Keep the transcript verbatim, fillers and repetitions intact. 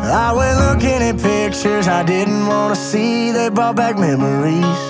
I went looking at pictures I didn't want to see. They brought back memories.